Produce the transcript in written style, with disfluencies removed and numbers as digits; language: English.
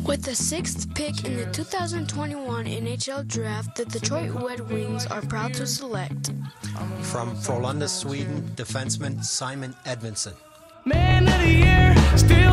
With the sixth pick in the 2021 NHL Draft, the Detroit Red Wings are proud to select from Frölunda, Sweden, defenseman Simon Edvinsson. Man of the year, still